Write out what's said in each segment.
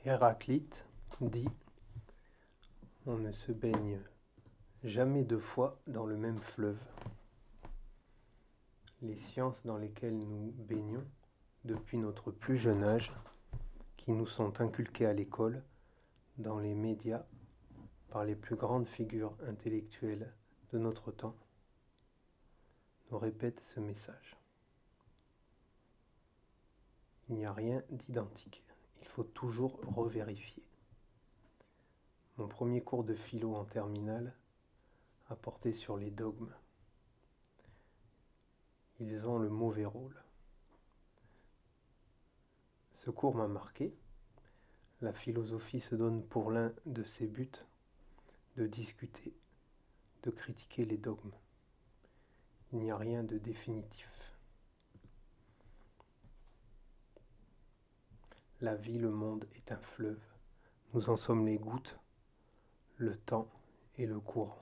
Héraclite dit: on ne se baigne jamais deux fois dans le même fleuve. Les sciences dans lesquelles nous baignons depuis notre plus jeune âge, qui nous sont inculquées à l'école, dans les médias, par les plus grandes figures intellectuelles de notre temps, nous répètent ce message. Il n'y a rien d'identique, il faut toujours revérifier. Mon premier cours de philo en terminale a porté sur les dogmes. Ils ont le mauvais rôle. Ce cours m'a marqué. La philosophie se donne pour l'un de ses buts de discuter, de critiquer les dogmes. Il n'y a rien de définitif. La vie, le monde est un fleuve. Nous en sommes les gouttes, le temps et le courant.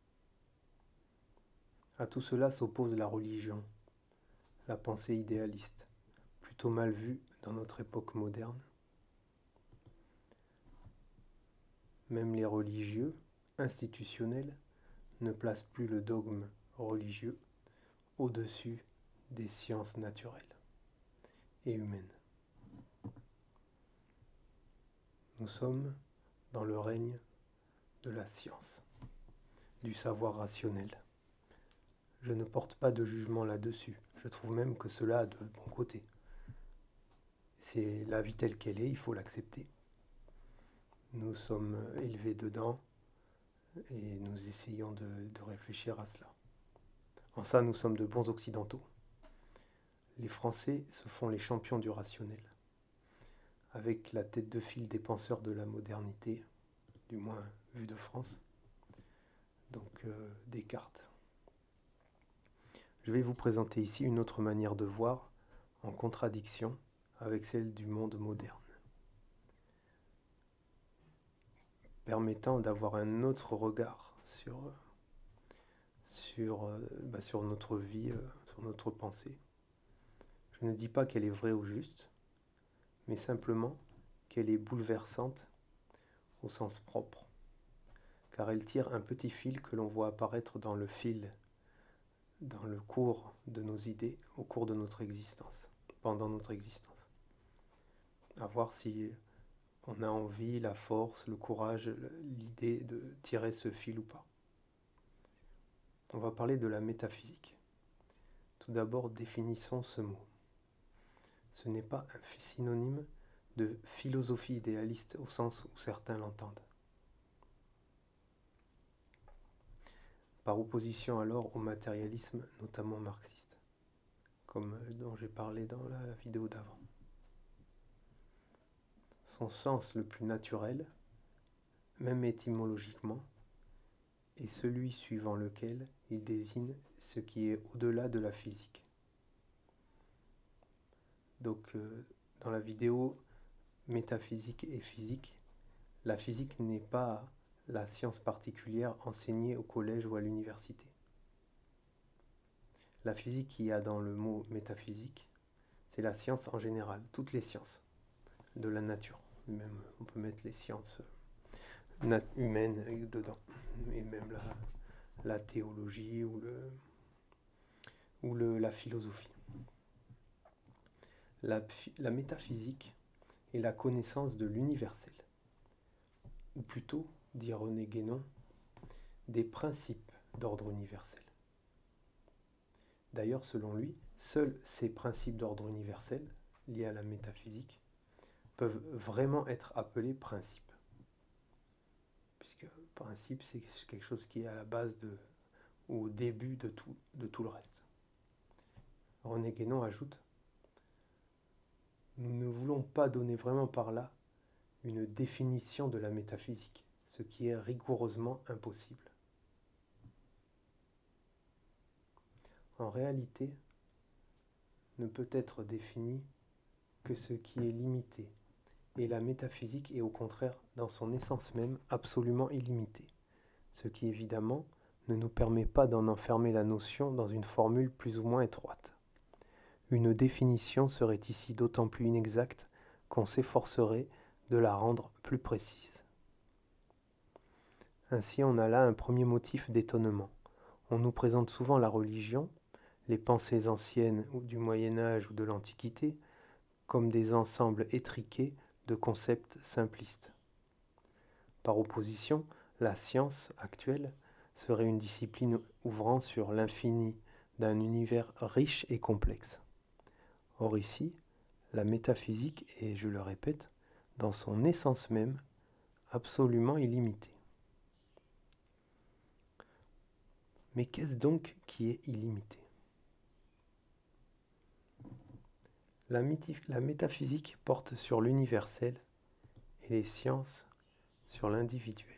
À tout cela s'oppose la religion, la pensée idéaliste, plutôt mal vue dans notre époque moderne. Même les religieux, institutionnels, ne placent plus le dogme religieux au-dessus des sciences naturelles et humaines. Nous sommes dans le règne de la science, du savoir rationnel. Je ne porte pas de jugement là-dessus. Je trouve même que cela a de bons côtés. C'est la vie telle qu'elle est, il faut l'accepter. Nous sommes élevés dedans et nous essayons de réfléchir à cela. En ça, nous sommes de bons occidentaux. Les Français se font les champions du rationnel, avec la tête de file des penseurs de la modernité, du moins vu de France, donc Descartes. Je vais vous présenter ici une autre manière de voir, en contradiction avec celle du monde moderne, permettant d'avoir un autre regard sur notre vie, sur notre pensée. Je ne dis pas qu'elle est vraie ou juste, mais simplement qu'elle est bouleversante au sens propre, car elle tire un petit fil que l'on voit apparaître dans le cours de nos idées, au cours de notre existence, pendant notre existence. À voir si on a envie, la force, le courage, l'idée de tirer ce fil ou pas. On va parler de la métaphysique. Tout d'abord, définissons ce mot. Ce n'est pas un synonyme de philosophie idéaliste au sens où certains l'entendent. Par opposition alors au matérialisme, notamment marxiste, comme dont j'ai parlé dans la vidéo d'avant. Son sens le plus naturel, même étymologiquement, est celui suivant lequel il désigne ce qui est au-delà de la physique. Donc, dans la vidéo métaphysique et physique, la physique n'est pas la science particulière enseignée au collège ou à l'université. La physique qu'il y a dans le mot métaphysique, c'est la science en général, toutes les sciences de la nature. Même on peut mettre les sciences humaines dedans, et même la théologie ou la philosophie. La métaphysique est la connaissance de l'universel, ou plutôt, dit René Guénon, des principes d'ordre universel. D'ailleurs, selon lui, seuls ces principes d'ordre universel, liés à la métaphysique, peuvent vraiment être appelés principes. Puisque principe, c'est quelque chose qui est à la base ou au début de tout le reste. René Guénon ajoute: nous ne voulons pas donner vraiment par là une définition de la métaphysique, ce qui est rigoureusement impossible. En réalité, ne peut être défini que ce qui est limité, et la métaphysique est au contraire, dans son essence même, absolument illimitée, ce qui évidemment ne nous permet pas d'en enfermer la notion dans une formule plus ou moins étroite. Une définition serait ici d'autant plus inexacte qu'on s'efforcerait de la rendre plus précise. Ainsi, on a là un premier motif d'étonnement. On nous présente souvent la religion, les pensées anciennes ou du Moyen Âge ou de l'Antiquité, comme des ensembles étriqués de concepts simplistes. Par opposition, la science actuelle serait une discipline ouvrant sur l'infini d'un univers riche et complexe. Or ici, la métaphysique est, je le répète, dans son essence même, absolument illimitée. Mais qu'est-ce donc qui est illimité ? La métaphysique porte sur l'universel et les sciences sur l'individuel.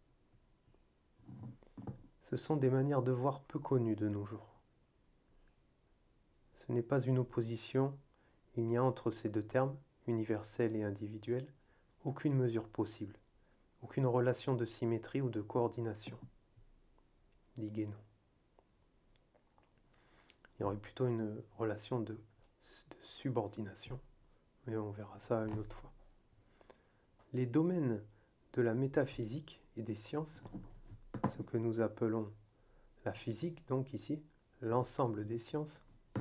Ce sont des manières de voir peu connues de nos jours. Ce n'est pas une opposition, il n'y a entre ces deux termes, universel et individuel, aucune mesure possible, aucune relation de symétrie ou de coordination, dit Guénon. Il y aurait plutôt une relation de subordination, mais on verra ça une autre fois. Les domaines de la métaphysique et des sciences, ce que nous appelons la physique, donc ici, l'ensemble des sciences.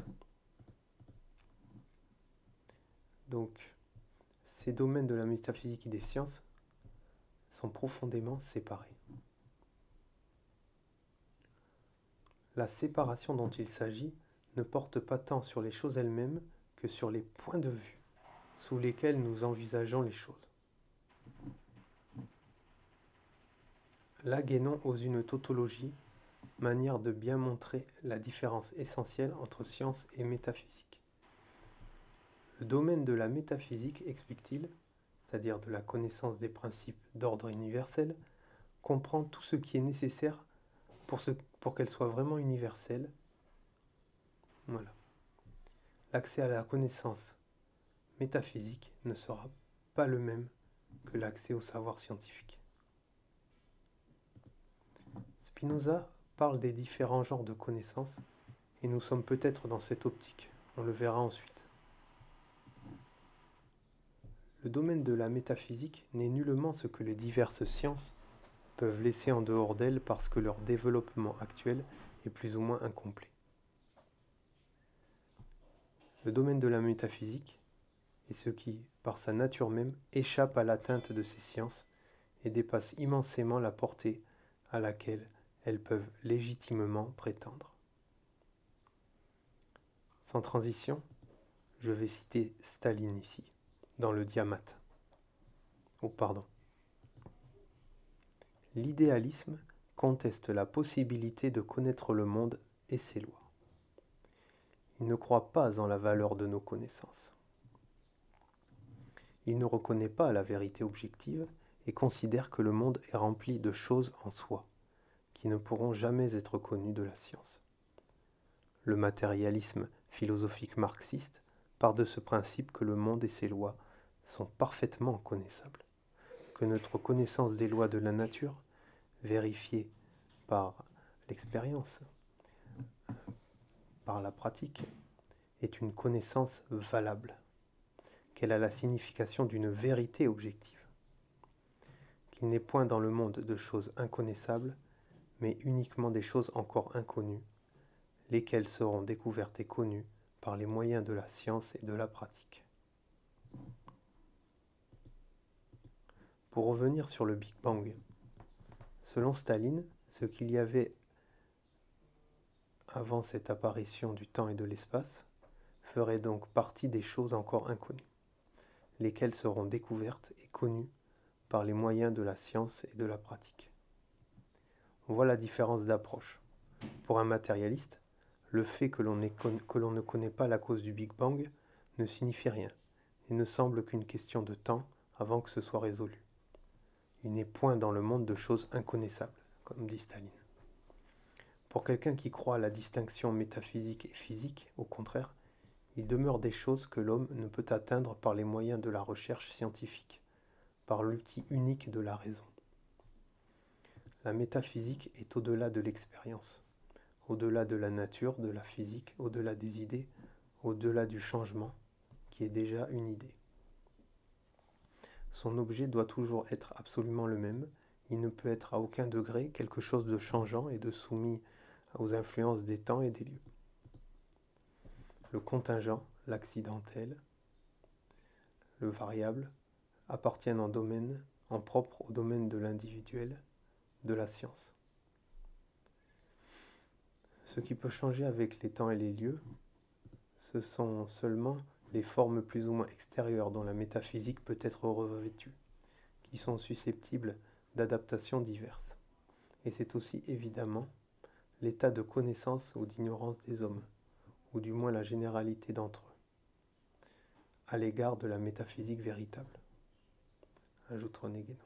Donc, ces domaines de la métaphysique et des sciences sont profondément séparés. La séparation dont il s'agit ne porte pas tant sur les choses elles-mêmes que sur les points de vue sous lesquels nous envisageons les choses. Là, Guénon ose une tautologie, manière de bien montrer la différence essentielle entre science et métaphysique. Le domaine de la métaphysique, explique-t-il, c'est-à-dire de la connaissance des principes d'ordre universel, comprend tout ce qui est nécessaire pour qu'elle soit vraiment universelle. Voilà. L'accès à la connaissance métaphysique ne sera pas le même que l'accès au savoir scientifique. Spinoza parle des différents genres de connaissances et nous sommes peut-être dans cette optique, on le verra ensuite. Le domaine de la métaphysique n'est nullement ce que les diverses sciences peuvent laisser en dehors d'elle parce que leur développement actuel est plus ou moins incomplet. Le domaine de la métaphysique est ce qui, par sa nature même, échappe à l'atteinte de ces sciences et dépasse immensément la portée à laquelle elles peuvent légitimement prétendre. Sans transition, je vais citer Staline ici, dans le Diamate. L'idéalisme conteste la possibilité de connaître le monde et ses lois. Il ne croit pas en la valeur de nos connaissances. Il ne reconnaît pas la vérité objective et considère que le monde est rempli de choses en soi, qui ne pourront jamais être connues de la science. Le matérialisme philosophique marxiste part de ce principe que le monde et ses lois sont parfaitement connaissables, que notre connaissance des lois de la nature, vérifiée par l'expérience, par la pratique, est une connaissance valable, qu'elle a la signification d'une vérité objective, qu'il n'est point dans le monde de choses inconnaissables, mais uniquement des choses encore inconnues, lesquelles seront découvertes et connues par les moyens de la science et de la pratique. Pour revenir sur le Big Bang, selon Staline, ce qu'il y avait avant cette apparition du temps et de l'espace ferait donc partie des choses encore inconnues, lesquelles seront découvertes et connues par les moyens de la science et de la pratique. On voit la différence d'approche. Pour un matérialiste, le fait que l'on ne connaît pas la cause du Big Bang ne signifie rien et ne semble qu'une question de temps avant que ce soit résolu. Il n'est point dans le monde de choses inconnaissables, comme dit Staline. Pour quelqu'un qui croit à la distinction métaphysique et physique, au contraire, il demeure des choses que l'homme ne peut atteindre par les moyens de la recherche scientifique, par l'outil unique de la raison. La métaphysique est au-delà de l'expérience, au-delà de la nature, de la physique, au-delà des idées, au-delà du changement, qui est déjà une idée. son objet doit toujours être absolument le même. Il ne peut être à aucun degré quelque chose de changeant et de soumis aux influences des temps et des lieux. Le contingent, l'accidentel, le variable appartiennent en propre au domaine de l'individuel, de la science. Ce qui peut changer avec les temps et les lieux, ce sont seulement les formes plus ou moins extérieures dont la métaphysique peut être revêtue, qui sont susceptibles d'adaptations diverses. Et c'est aussi évidemment l'état de connaissance ou d'ignorance des hommes, ou du moins la généralité d'entre eux, à l'égard de la métaphysique véritable, ajoute René Guénon.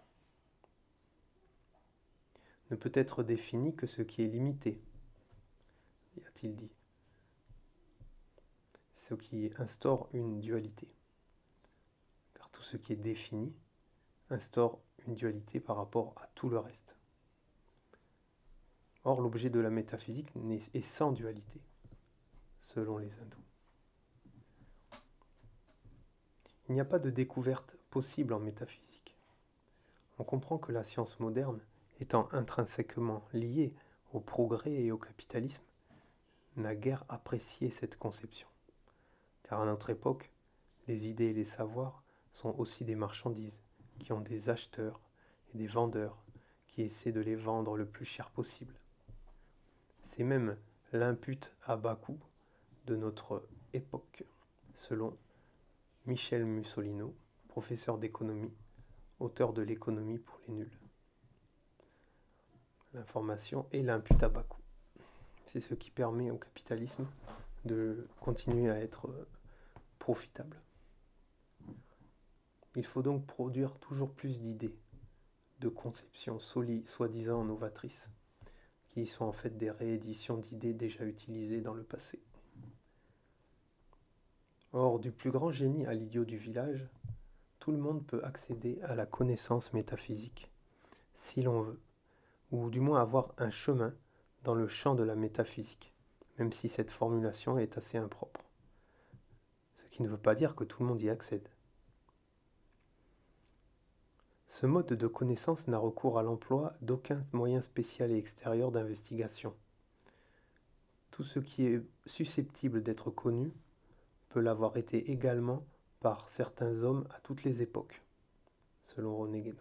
Ne peut être défini que ce qui est limité, a-t-il dit, ce qui instaure une dualité, car tout ce qui est défini instaure une dualité par rapport à tout le reste. Or, l'objet de la métaphysique est sans dualité, selon les hindous. Il n'y a pas de découverte possible en métaphysique. On comprend que la science moderne, étant intrinsèquement liée au progrès et au capitalisme, n'a guère apprécié cette conception. Car à notre époque, les idées et les savoirs sont aussi des marchandises, qui ont des acheteurs et des vendeurs, qui essaient de les vendre le plus cher possible. C'est même l'imput à bas coût de notre époque, selon Michel Mussolino, professeur d'économie, auteur de l'économie pour les nuls. L'information est l'input à bas coût. C'est ce qui permet au capitalisme de continuer à être profitable. Il faut donc produire toujours plus d'idées, de conceptions soi-disant novatrices, qui sont en fait des rééditions d'idées déjà utilisées dans le passé. Or, du plus grand génie à l'idiot du village, tout le monde peut accéder à la connaissance métaphysique, si l'on veut, ou du moins avoir un chemin dans le champ de la métaphysique, même si cette formulation est assez impropre. Ce qui ne veut pas dire que tout le monde y accède. Ce mode de connaissance n'a recours à l'emploi d'aucun moyen spécial et extérieur d'investigation. Tout ce qui est susceptible d'être connu peut l'avoir été également par certains hommes à toutes les époques, selon René Guénon.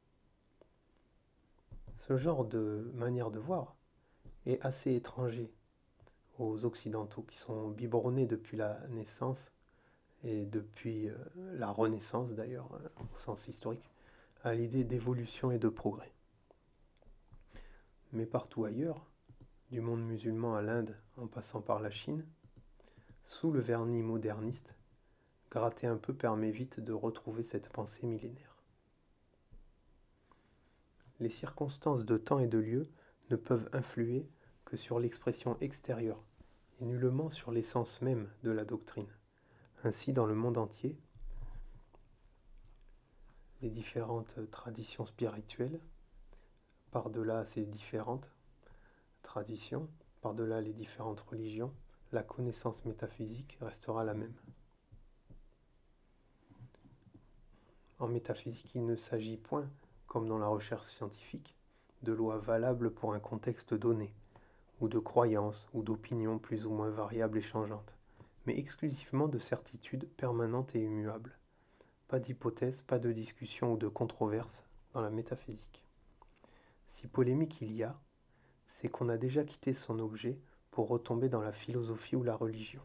Ce genre de manière de voir est assez étranger aux Occidentaux qui sont biberonnés depuis la naissance et depuis la Renaissance d'ailleurs, au sens historique, à l'idée d'évolution et de progrès. Mais partout ailleurs, du monde musulman à l'Inde en passant par la Chine, sous le vernis moderniste, gratter un peu permet vite de retrouver cette pensée millénaire. Les circonstances de temps et de lieu ne peuvent influer que sur l'expression extérieure et nullement sur l'essence même de la doctrine. Ainsi, dans le monde entier, les différentes traditions spirituelles, par-delà ces différentes traditions, par-delà les différentes religions, la connaissance métaphysique restera la même. En métaphysique, il ne s'agit point, comme dans la recherche scientifique, de lois valables pour un contexte donné, ou de croyances ou d'opinions plus ou moins variables et changeantes, mais exclusivement de certitudes permanentes et immuables. Pas d'hypothèse, pas de discussion ou de controverse dans la métaphysique. Si polémique il y a, c'est qu'on a déjà quitté son objet pour retomber dans la philosophie ou la religion.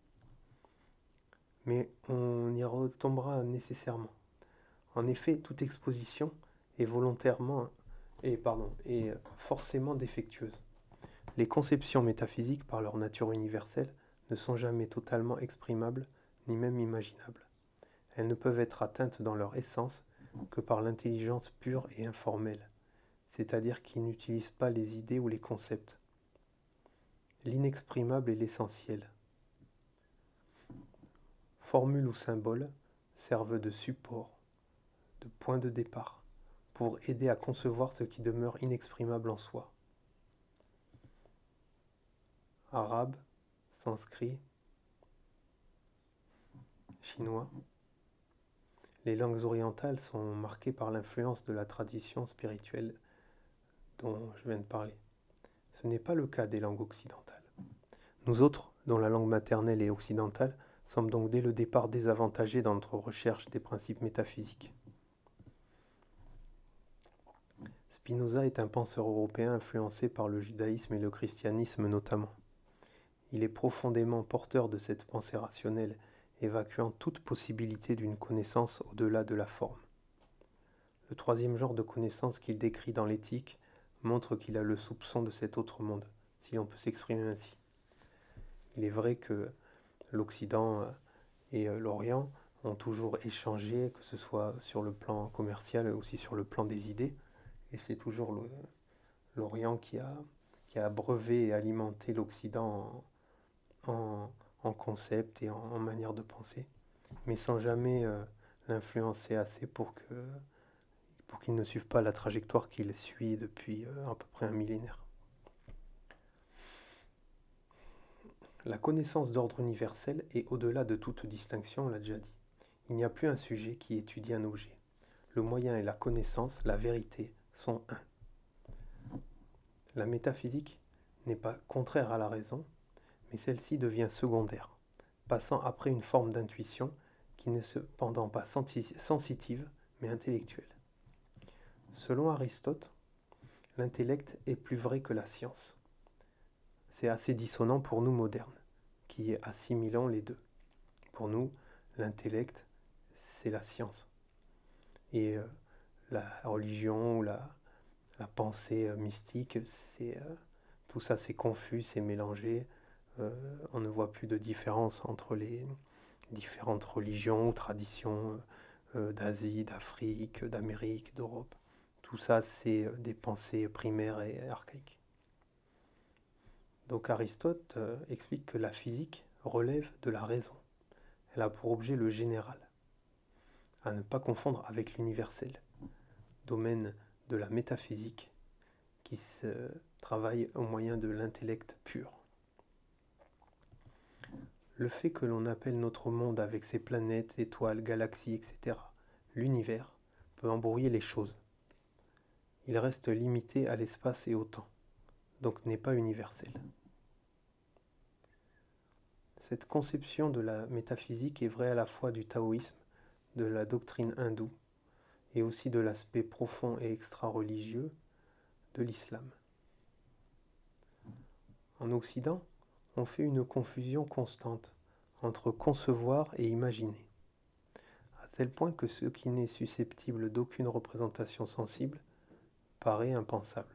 Mais on y retombera nécessairement. En effet, toute exposition est est forcément défectueuse. Les conceptions métaphysiques, par leur nature universelle, ne sont jamais totalement exprimables, ni même imaginables. Elles ne peuvent être atteintes dans leur essence que par l'intelligence pure et informelle, c'est-à-dire qui n'utilise pas les idées ou les concepts. L'inexprimable est l'essentiel. Formules ou symboles servent de support, de point de départ, pour aider à concevoir ce qui demeure inexprimable en soi. Arabe, sanskrit, chinois, Les langues orientales sont marquées par l'influence de la tradition spirituelle dont je viens de parler. Ce n'est pas le cas des langues occidentales. Nous autres, dont la langue maternelle est occidentale, sommes donc dès le départ désavantagés dans notre recherche des principes métaphysiques. Spinoza est un penseur européen influencé par le judaïsme et le christianisme notamment. Il est profondément porteur de cette pensée rationnelle, évacuant toute possibilité d'une connaissance au-delà de la forme. Le troisième genre de connaissance qu'il décrit dans l'Éthique montre qu'il a le soupçon de cet autre monde, si l'on peut s'exprimer ainsi. Il est vrai que l'Occident et l'Orient ont toujours échangé, que ce soit sur le plan commercial mais aussi sur le plan des idées, et c'est toujours l'Orient qui a abreuvé et alimenté l'Occident en concept et en manière de penser, mais sans jamais l'influencer assez pour qu'il ne suive pas la trajectoire qu'il suit depuis à peu près un millénaire. La connaissance d'ordre universel est au-delà de toute distinction, on l'a déjà dit. Il n'y a plus un sujet qui étudie un objet. Le moyen et la connaissance, la vérité, sont un. La métaphysique n'est pas contraire à la raison, mais celle-ci devient secondaire, passant après une forme d'intuition qui n'est cependant pas sensitive, mais intellectuelle. Selon Aristote, l'intellect est plus vrai que la science. C'est assez dissonant pour nous modernes, qui assimilons les deux. Pour nous, l'intellect, c'est la science. Et la religion ou la pensée mystique, tout ça c'est confus, c'est mélangé. On ne voit plus de différence entre les différentes religions ou traditions d'Asie, d'Afrique, d'Amérique, d'Europe. Tout ça, c'est des pensées primaires et archaïques. Donc Aristote explique que la physique relève de la raison. Elle a pour objet le général, à ne pas confondre avec l'universel, domaine de la métaphysique qui se travaille au moyen de l'intellect pur. Le fait que l'on appelle notre monde avec ses planètes, étoiles, galaxies, etc., l'univers, peut embrouiller les choses. Il reste limité à l'espace et au temps, donc n'est pas universel. Cette conception de la métaphysique est vraie à la fois du taoïsme, de la doctrine hindoue, et aussi de l'aspect profond et extra-religieux de l'islam. En Occident, on fait une confusion constante entre concevoir et imaginer, à tel point que ce qui n'est susceptible d'aucune représentation sensible paraît impensable.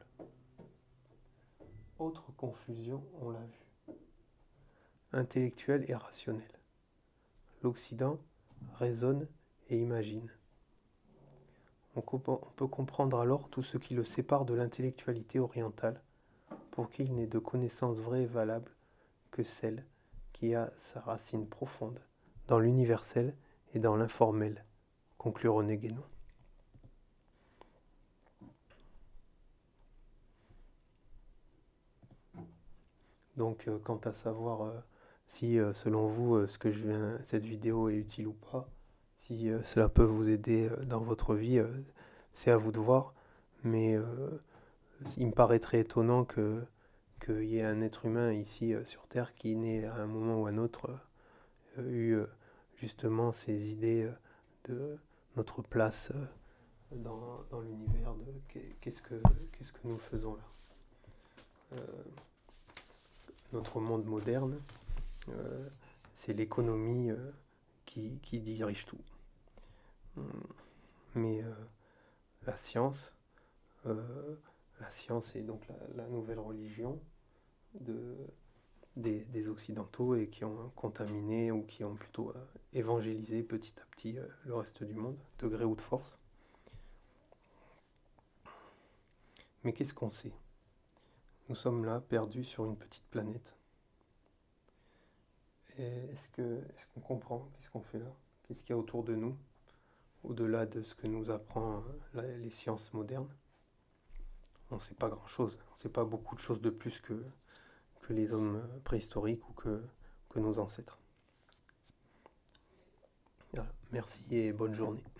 Autre confusion, on l'a vu, intellectuelle et rationnelle. L'Occident raisonne et imagine. On peut comprendre alors tout ce qui le sépare de l'intellectualité orientale, pour qu'il n'ait de connaissance vraie et valable que celle qui a sa racine profonde dans l'universel et dans l'informel, conclut René Guénon. Donc, quant à savoir si, selon vous, cette vidéo est utile ou pas, si cela peut vous aider dans votre vie, c'est à vous de voir. Mais il me paraît très étonnant qu'il y ait un être humain ici sur Terre qui n'ait à un moment ou à un autre eu justement ces idées de notre place dans l'univers, de qu'est-ce que nous faisons là. Notre monde moderne, c'est l'économie qui dirige tout. Mais la science est donc la nouvelle religion des Occidentaux et qui ont contaminé ou qui ont plutôt évangélisé petit à petit le reste du monde, de gré ou de force. Mais qu'est-ce qu'on sait? Nous sommes là, perdus sur une petite planète. Et est-ce qu'on comprend? Qu'est-ce qu'on fait là? Qu'est-ce qu'il y a autour de nous, au-delà de ce que nous apprend les sciences modernes? On ne sait pas grand-chose. On ne sait pas beaucoup de choses de plus que les hommes préhistoriques ou que nos ancêtres. Voilà. Merci et bonne journée.